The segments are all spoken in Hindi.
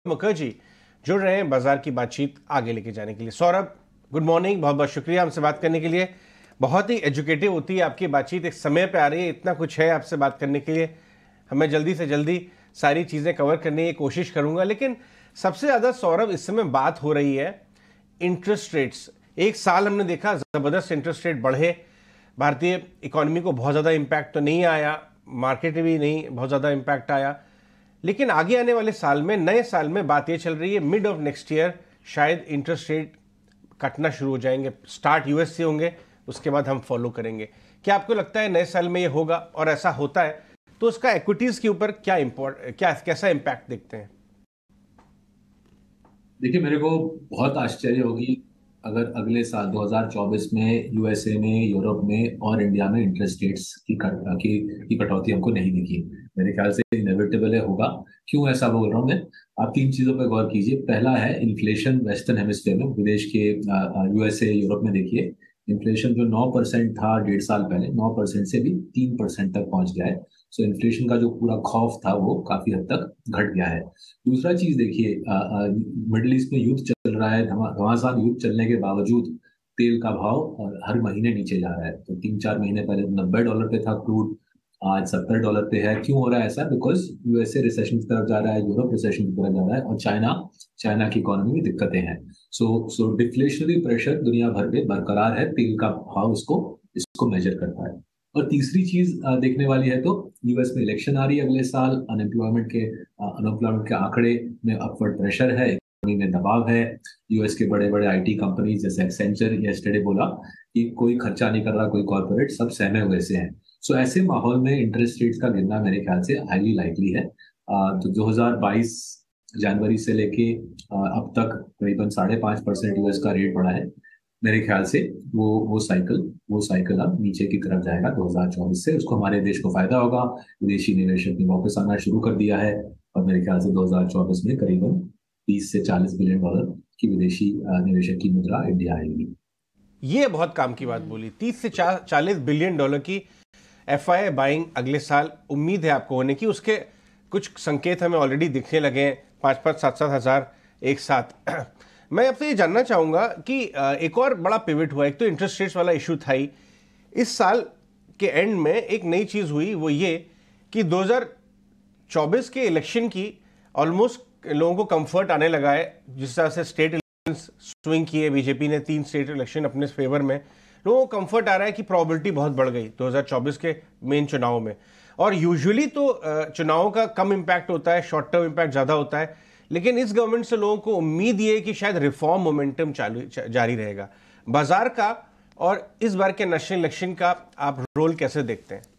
मुखर्जी जुड़ रहे हैं बाजार की बातचीत आगे लेके जाने के लिए। सौरभ, गुड मॉर्निंग, बहुत बहुत शुक्रिया हमसे बात करने के लिए। बहुत ही एजुकेटिव होती है आपकी बातचीत, एक समय पे आ रही है, इतना कुछ है आपसे बात करने के लिए। हमें जल्दी से जल्दी सारी चीज़ें कवर करने की कोशिश करूंगा, लेकिन सबसे ज़्यादा सौरभ इस समय बात हो रही है इंटरेस्ट रेट्स। एक साल हमने देखा ज़बरदस्त इंटरेस्ट रेट बढ़े, भारतीय इकोनॉमी को बहुत ज़्यादा इम्पैक्ट तो नहीं आया, मार्केट में भी नहीं बहुत ज़्यादा इम्पैक्ट आया, लेकिन आगे आने वाले साल में, नए साल में बात ये चल रही है मिड ऑफ नेक्स्ट ईयर शायद इंटरेस्ट रेट कटना शुरू हो जाएंगे। स्टार्ट यूएस से होंगे, उसके बाद हम फॉलो करेंगे। क्या आपको लगता है नए साल में ये होगा, और ऐसा होता है तो उसका इक्विटीज के ऊपर कैसा इम्पैक्ट देखते हैं? देखिए, मेरे को बहुत आश्चर्य होगी अगर अगले साल 2024 में यूएसए में, यूरोप में और इंडिया में इंटरेस्ट रेट्स की कटौती हमको नहीं दिखी। मेरे ख्याल से इनएविटेबल है, होगा। क्यों ऐसा बोल रहा हूँ मैं? आप तीन चीजों पर गौर कीजिए। पहला है इन्फ्लेशन वेस्टर्न हेमिस्फीयर में, विदेश के यूएसए यूरोप में देखिए, इन्फ्लेशन जो 9% था 1.5 साल पहले, 9% से भी 3% तक पहुंच गया है। सो इन्फ्लेशन का जो पूरा खौफ था वो काफी हद तक घट गया है। दूसरा चीज देखिए, मिडिल ईस्ट में युद्ध चल रहा है, घमासान युद्ध चलने के बावजूद तेल का भाव हर महीने नीचे जा रहा है। तो 3-4 महीने पहले $90 पे था क्रूड, आज $70 पे है। क्यों हो रहा है ऐसा? बिकॉज यूएसए रिसेशन की तरफ जा रहा है, यूरोप रिसेशन की तरफ जा रहा है, और चाइना की इकोनॉमी में दिक्कतें हैं। सो डिफ्लेशनरी प्रेशर दुनिया भर में बरकरार है। तेल का भाव इसको मेजर करता है। और तीसरी चीज देखने वाली है, तो यूएस में इलेक्शन आ रही है अगले साल। अनएम्प्लॉयमेंट के आंकड़े में अपवर्ड प्रेशर है, इकोनॉमी में दबाव है। यूएस के बड़े बड़े आईटी कंपनीज जैसे एक्सेंचर यस्टरडे बोला कि कोई खर्चा नहीं कर रहा, कोई कॉर्पोरेट, सब सहमे हुए से हैं। सो ऐसे माहौल में इंटरेस्ट रेट्स का गिरना मेरे ख्याल से हाईली लाइकली है। तो 2022 जनवरी से लेके अब तक करीबन 5.5% यूएस का रेट बढ़ा है। मेरे ख्याल से वो साइकिल अब नीचे की तरफ जाएगा 2024 से। उसको हमारे देश को फायदा होगा। विदेशी निवेशक ने वापस आना शुरू कर दिया है, और मेरे ख्याल से 2024 में करीबन 30 से $40 बिलियन की विदेशी निवेशक की मुद्रा इंडिया आएगी। ये बहुत काम की बात बोली, 30 से $40 बिलियन की एफआई बाइंग अगले साल उम्मीद है आपको होने की। उसके कुछ संकेत हमें ऑलरेडी दिखने लगे हैं, 5-7 हज़ार एक साथ। मैं आपसे ये जानना चाहूँगा कि एक और बड़ा पिवट हुआ, एक तो इंटरेस्ट रेट्स वाला इशू था ही, इस साल के एंड में एक नई चीज़ हुई, वो ये कि 2024 के इलेक्शन की ऑलमोस्ट लोगों को कंफर्ट आने लगा है। जिस तरह से स्टेट इलेक्शन स्विंग किए बीजेपी ने, 3 स्टेट इलेक्शन अपने फेवर में, लोगों को कंफर्ट आ रहा है कि प्रोबेबिलिटी बहुत बढ़ गई 2024 के मेन चुनाव में। और यूजुअली तो चुनावों का कम इम्पैक्ट होता है, शॉर्ट टर्म इम्पैक्ट ज़्यादा होता है, लेकिन इस गवर्नमेंट से लोगों को उम्मीद ये है कि शायद रिफॉर्म मोमेंटम जारी रहेगा। बाजार का और इस बार के नेशनल इलेक्शन का आप रोल कैसे देखते हैं?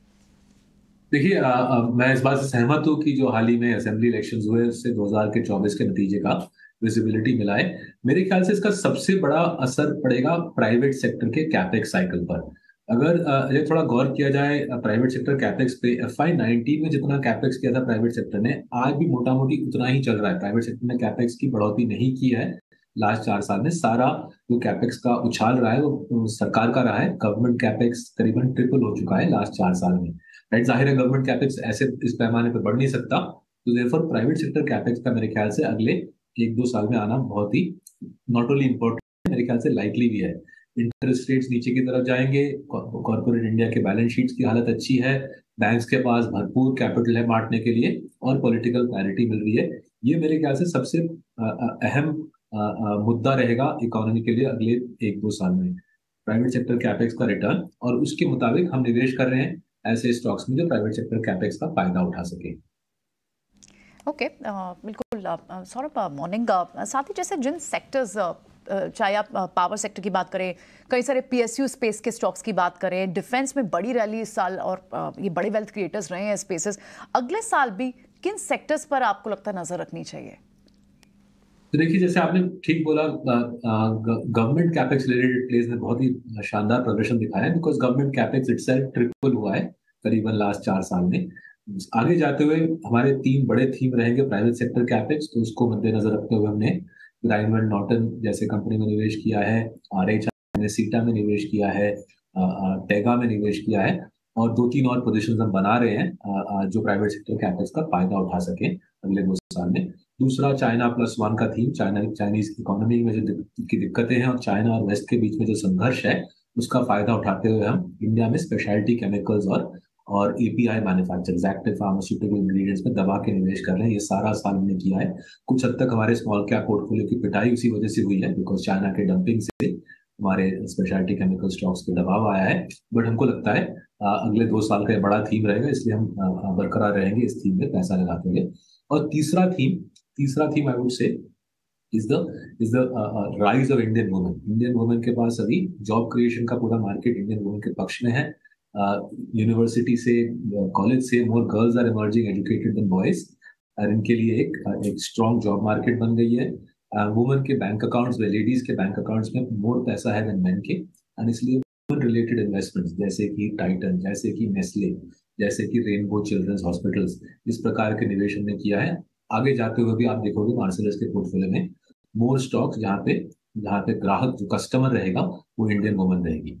देखिए, मैं इस बात से सहमत हूँ कि जो हाल ही में असेंबली इलेक्शंस हुए उससे 2024 के नतीजे का विजिबिलिटी मिला है। मेरे ख्याल से इसका सबसे बड़ा असर पड़ेगा प्राइवेट सेक्टर के कैपेक्स साइकिल पर। अगर ये थोड़ा गौर किया जाए प्राइवेट सेक्टर कैपेक्स पे, FY19 में जितना कैपेक्स किया था प्राइवेट सेक्टर ने, आज भी मोटा मोटी उतना ही चल रहा है। प्राइवेट सेक्टर ने कैपेक्स की बढ़ोतरी नहीं की है लास्ट 4 साल में। सारा जो कैपेक्स का उछाल रहा है वो सरकार का रहा है। गवर्नमेंट कैपेक्स करीबन ट्रिपल हो चुका है लास्ट 4 साल में। राइट, जाहिर है गवर्नमेंट कैपेक्स ऐसे इस पैमाने पर बढ़ नहीं सकता। तो देयरफॉर प्राइवेट सेक्टर कैपेक्स का मेरे ख्याल से अगले 1-2 साल में आना बहुत ही नॉट ओनली इम्पोर्टेंट, मेरे ख्याल से लाइकली भी है। इंटरेस्ट रेट्स नीचे की तरफ जाएंगे, कॉर्पोरेट इंडिया के बैलेंस शीट्स की हालत अच्छी है, बैंक्स के पास भरपूर कैपिटल है बांटने के लिए, और पॉलिटिकल क्लैरिटी मिल रही है। ये मेरे ख्याल से सबसे अहम मुद्दा रहेगा इकोनॉमी के लिए अगले 1-2 साल में। प्राइवेट सेक्टर कैपेक्स का रिटर्न, और उसके मुताबिक हम निवेश कर रहे हैं ऐसे स्टॉक्स में जो प्राइवेट सेक्टर कैपेक्स का फायदा उठा सके। ओके, बिल्कुल सौरभ, मॉर्निंग। साथ ही जैसे जिन सेक्टर्स, चाहे आप पावर सेक्टर की बात करें, कई सारे पीएसयू स्पेस के स्टॉक्स की बात करें, डिफेंस में बड़ी रैली इस साल, और ये बड़े वेल्थ क्रिएटर्स रहे हैं स्पेसेस, अगले साल भी किन सेक्टर्स पर आपको लगता है नजर रखनी चाहिए? तो देखिए, जैसे आपने ठीक बोला, गवर्नमेंट कैपेक्स रिलेटेड प्लेस ने बहुत ही शानदार प्रदर्शन दिखाया है, because government capex itself triple हुआ है करीबन लास्ट 4 साल में। आगे जाते हुए हमारे 3 बड़े थीम रहेंगे प्राइवेट सेक्टर कैपेक्स, तो उसको मद्देनजर रखते हुए हमने ग्राइंडवेल नॉर्टन जैसे कंपनी में निवेश किया है, RH ने सीटा में निवेश किया है, टेगा में निवेश किया है, और 2-3 और पोजीशंस हम बना रहे हैं जो प्राइवेट सेक्टर कैपेक्स का फायदा उठा सके अगले 2 साल में। दूसरा चाइना प्लस वन का थीम, चाइनीज इकोनॉमी में जो की दिक्कतें हैं और चाइना और वेस्ट के बीच में जो संघर्ष है उसका फायदा उठाते हुए हम इंडिया में स्पेशलिटी केमिकल्स और API manufacturers, active pharmaceutical ingredients में दबा के निवेश कर रहे हैं। ये सारा साल हमने किया है। कुछ हद तक हमारे स्मॉल कैप पोर्टफोलियो की पिटाई उसी वजह से हुई है, बिकॉज चाइना के डंपिंग से हमारे स्पेशलिटी केमिकल स्टॉक्स पे दबाव आया है। बट हमको लगता है अगले 2 साल का ये बड़ा थीम रहेगा, इसलिए हम बरकरार रहेंगे इस थीम में पैसा लगाते हुए। और तीसरा theme I would say is the rise of Indian women. Indian women के पास अभी जॉब क्रिएशन का पूरा मार्केट इंडियन वुमेन के पक्ष में है। यूनिवर्सिटी से, कॉलेज से more girls are emerging educated than boys, और इनके लिए एक स्ट्रॉन्ग जॉब मार्केट बन गई है। वुमेन के बैंक अकाउंट्स में, लेडीज के बैंक अकाउंट्स में मोर पैसा है देन मेन के, एंड इसलिए वुमेन रिलेटेड इन्वेस्टमेंट्स जैसे कि टाइटन, जैसे कि नेस्ले, जैसे कि रेनबो चिल्ड्रंस हॉस्पिटल्स, इस प्रकार के निवेश हमने किया है। आगे जाते हुए भी आप देखोगे मार्सेलस के पोर्टफोलियो में मोर स्टॉक्स जहाँ पे ग्राहक जो कस्टमर रहेगा वो इंडियन वुमन रहेगी।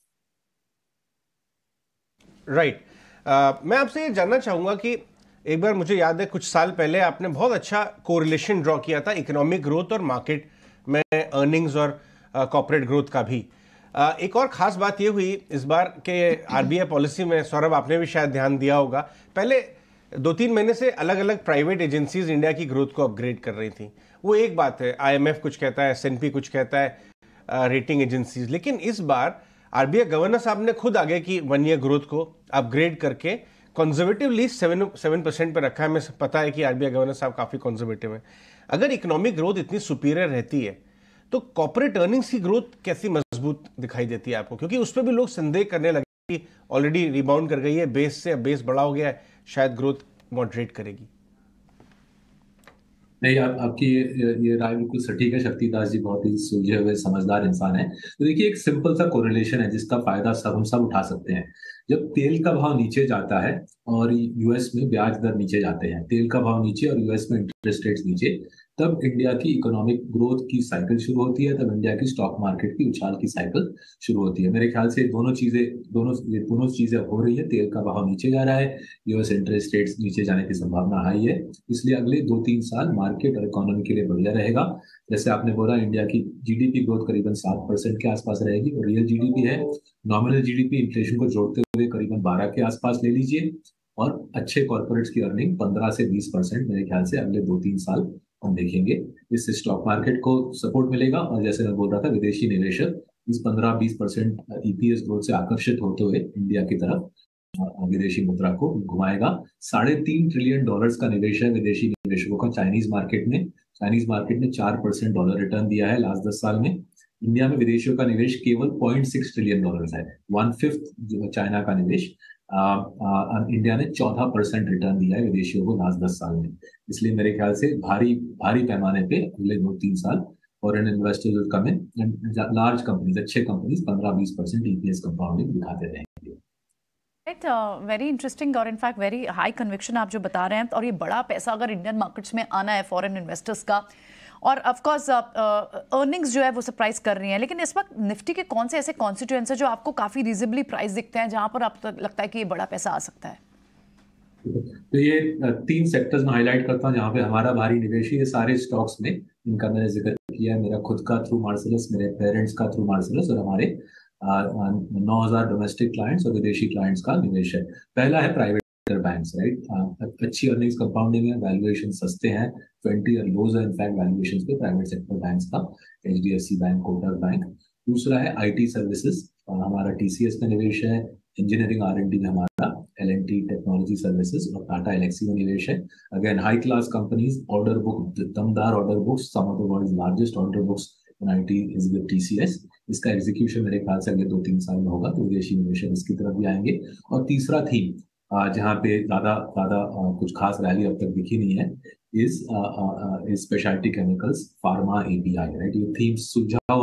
राइट। मैं आपसे ये जानना चाहूंगा कि एक बार मुझे याद है कुछ साल पहले आपने बहुत अच्छा कोरिलेशन ड्रॉ किया था इकोनॉमिक ग्रोथ और मार्केट में अर्निंग्स और कॉर्पोरेट ग्रोथ का भी। एक और खास बात ये हुई इस बार के आरबीआई पॉलिसी में, सौरभ आपने भी शायद ध्यान दिया होगा, पहले 2-3 महीने से अलग अलग प्राइवेट एजेंसीज इंडिया की ग्रोथ को अपग्रेड कर रही थी। वो एक बात है, आईएमएफ कुछ कहता है, एसएनपी कुछ कहता है, रेटिंग एजेंसीज। लेकिन इस बार आरबीआई गवर्नर साहब ने खुद आगे की 1 ईयर ग्रोथ को अपग्रेड करके कंजर्वेटिवली 7% पर रखा है। हमें पता है कि आरबीआई गवर्नर साहब काफी कंजर्वेटिव है। अगर इकोनॉमिक ग्रोथ इतनी सुपीरियर रहती है तो कॉर्पोरेट अर्निंग्स की ग्रोथ कैसी मजबूत दिखाई देती है आपको? क्योंकि उस पर भी लोग संदेह करने लगे कि ऑलरेडी रिबाउंड कर गई है बेस से, अब बेस बड़ा हो गया है, शायद ग्रोथ मॉडरेट करेगी। नहीं, आपकी ये राय बिल्कुल सटीक है। शक्तिदास जी बहुत ही सुलझे हुए समझदार इंसान है। तो देखिए, एक सिंपल सा कोरिलेशन है जिसका फायदा हम सब उठा सकते हैं। जब तेल का भाव नीचे जाता है और यूएस में ब्याज दर नीचे जाते हैं, तेल का भाव नीचे और यूएस में इंटरेस्ट रेट्स नीचे, तब इंडिया की इकोनॉमिक ग्रोथ की साइकिल शुरू होती है, तब इंडिया की स्टॉक मार्केट की उछाल की साइकिल शुरू होती है। मेरे ख्याल से दोनों चीजें हो रही है। तेल का भाव नीचे जा रहा है, यूएस इंटरेस्ट रेट्स नीचे जाने की संभावना हाई है, इसलिए अगले 2-3 साल मार्केट और इकोनॉमी के लिए बढ़िया रहेगा। जैसे आपने बोला, इंडिया की जीडीपी ग्रोथ करीबन 7% के आसपास रहेगी, और रियल जीडीपी है, नॉमिनल जीडीपी इन्फ्लेशन को जोड़ते हुए करीबन 12 के आसपास ले लीजिए, और अच्छे कॉर्पोरेट्स की अर्निंग 15 से 20% मेरे ख्याल से अगले 2-3 साल हम देखेंगे। इससे स्टॉक मार्केट को सपोर्ट मिलेगा, और जैसे मैं बोल रहा था, विदेशी निवेशक इस 15-20% ईपीएस ग्रोथ से आकर्षित होते हुए इंडिया की तरफ विदेशी मुद्रा को घुमाएगा। $3.5 ट्रिलियन का निवेश है विदेशी निवेशकों का चाइनीज मार्केट में। चाइनीज मार्केट ने 4% डॉलर रिटर्न दिया है लास्ट 10 साल में। इंडिया में विदेशियों का निवेश केवल $0.6 ट्रिलियन है, 1/5 चाइना का निवेश। इंडिया ने 14% रिटर्न दिया है विदेशियों को लास्ट 10 साल में। इसलिए मेरे ख्याल से भारी पैमाने पे अगले 2-3 साल foreign investors will come in, and large companies, अच्छे कंपनीज 15-20% ईपीएस कंपाउंडिंग दिखाते रहेंगे। वेरी इंटरेस्टिंग और इनफैक्ट वेरी हाई कन्विक्शन आप जो बता रहे हैं। और ये बड़ा पैसा अगर इंडियन मार्केट्स में आना है फॉरेन इन्वेस्टर्स का, और ऑफ कोर्स अर्निंग्स जो है वो सरप्राइज कर रही हैं, लेकिन इस वक्त निफ्टी के कौन से ऐसे कॉन्स्टिट्यूएंट्स हैं जो आपको काफी रीजनेबली प्राइस दिखते हैं, जहां पर आपको लगता है कि ये बड़ा पैसा आ सकता है? तो ये 3 सेक्टर्स में हाईलाइट करता हूँ जहाँ पे हमारा भारी निवेश है। ये सारे स्टॉक्स में इनका मैंने जिक्र किया है, मेरा खुद का थ्रू मार्सेलस, मेरे पेरेंट्स का थ्रू मार्सेलस, और हमारे 9,000 डोमेस्टिक क्लाइंट्स और विदेशी क्लाइंट्स का निवेश है। पहला है प्राइवेट बैंक्स, राइट। अच्छी अर्निंग्स कंपाउंडिंग है, वैल्यूएशन सस्ते हैं, 20 ईयर लोज है इनफैक्ट वैल्यूएशन पे प्राइवेट सेक्टर बैंक्स का, एचडीएफसी बैंक, कोटक बैंक। दूसरा है आईटी सर्विसेज, और हमारा टीसीएस में निवेश है। इंजीनियरिंग आर&डी में हमारा एल&टी टेक्नोलॉजी सर्विसेज और टाटा एलेक्सी में निवेश है। Again high class companies, order book, दमदार order books, some of the world's largest order books in IT is with TCS. इसका एग्जीक्यूशन मेरे ख्याल से अगले 2-3 साल में होगा, तो विदेशी निवेशक इसकी तरफ भी आएंगे। और तीसरा थीम जहाँ पे ज्यादा कुछ खास रैली अब तक दिखी नहीं है, is specialty chemicals, pharma, API, right. ये थीम सहमा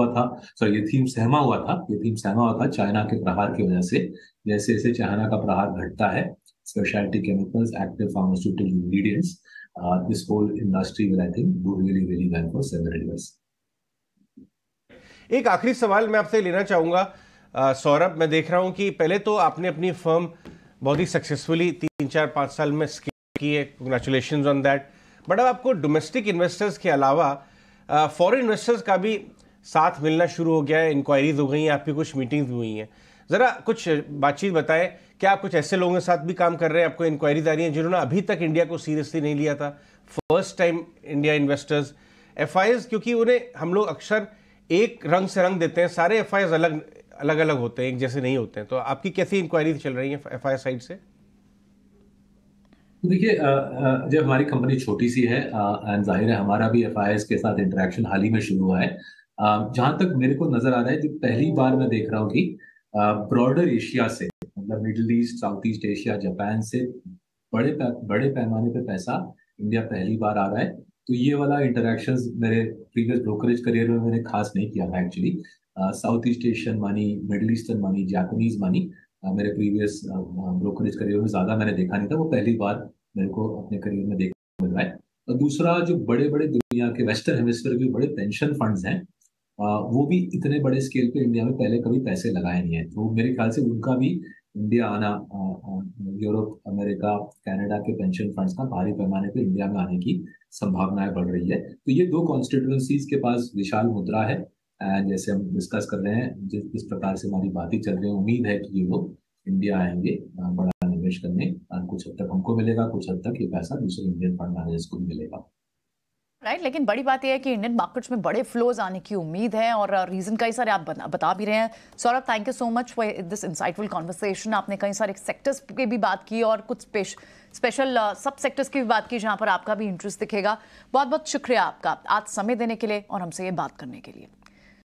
हुआ था चाइना के प्रहार की वजह से। जैसे जैसे चाइना का प्रहार घटता है, specialty chemicals, active pharmaceutical ingredients, this whole industry will I think do really really well for several years. एक आखिरी सवाल मैं आपसे लेना चाहूंगा सौरभ। मैं देख रहा हूं कि पहले तो आपने अपनी फर्म बहुत ही सक्सेसफुली 3-4-5 साल में स्केल की है, कांग्रेचुलेशंस ऑन दैट। बट अब आपको डोमेस्टिक इन्वेस्टर्स के अलावा फॉरेन इन्वेस्टर्स का भी साथ मिलना शुरू हो गया है, इंक्वायरीज हो गई हैं, आपकी कुछ मीटिंग्स भी हुई हैं। ज़रा कुछ बातचीत बताएं, क्या आप कुछ ऐसे लोगों के साथ भी काम कर रहे हैं, आपको इंक्वायरीज आ रही हैं जिन्होंने अभी तक इंडिया को सीरियसली नहीं लिया था, first time India investors, FIIs, क्योंकि उन्हें हम लोग अक्सर एक रंग से रंग देते हैं, सारे एफआईएस अलग अलग अलग होते हैं, एक जैसे नहीं होते हैं। तो आपकी कैसी इंक्वायरीज चल रही हैं एफआईएस साइड से? देखिए, जब हमारी कंपनी छोटी सी है एंड जाहिर है हमारा भी एफआईएस के साथ इंटरेक्शन हाल ही में शुरू हुआ है। जहां तक मेरे को नजर आ रहा है, जो पहली बार मैं देख रहा हूँ कि ब्रॉडर एशिया से, मतलब Middle East, South East Asia, Japan से बड़े पैमाने पे पैसा इंडिया पहली बार आ रहा है। तो ये वाला इंटरेक्शंस मेरे प्रीवियस ब्रोकरेज करियर में मैंने खास नहीं किया था actually. South East Asian money, Middle Eastern money, Japanese money मेरे प्रीवियस ब्रोकरेज करियर में ज्यादा मैंने देखा नहीं था। वो पहली बार मेरे को अपने करियर में देखने को मिल रहा है। और दूसरा, जो बड़े बड़े दुनिया के वेस्टर्न हेमिस्फीयर के बड़े पेंशन फंड्स हैं, वो भी इतने बड़े स्केल पे इंडिया में पहले कभी पैसे लगाए नहीं है। तो मेरे ख्याल से उनका भी इंडिया आना, यूरोप, अमेरिका, कनाडा के पेंशन फंड्स का भारी पैमाने पे इंडिया में आने की संभावनाएं बढ़ रही है। तो ये दो कॉन्स्टिट्यूएंसीज के पास विशाल मुद्रा है। जैसे हम डिस्कस कर रहे हैं, जिस प्रकार से हमारी बातें चल रही है, उम्मीद है कि ये लोग इंडिया आएंगे बड़ा निवेश करने। कुछ हद तक हमको मिलेगा, कुछ हद तक ये पैसा दूसरे इंडियन फंड मैनेजर्स को भी मिलेगा। राइट, लेकिन बड़ी बात यह है कि इंडियन मार्केट्स में बड़े फ्लोज आने की उम्मीद है और रीजन कई सारे आप बता भी रहे हैं। Saurabh, thank you so much for this insightful conversation. आपने कई सारे सेक्टर्स की भी बात की और कुछ स्पेशल सब सेक्टर्स की भी बात की जहां पर आपका भी इंटरेस्ट दिखेगा। बहुत बहुत शुक्रिया आपका आज समय देने के लिए और हमसे ये बात करने के लिए।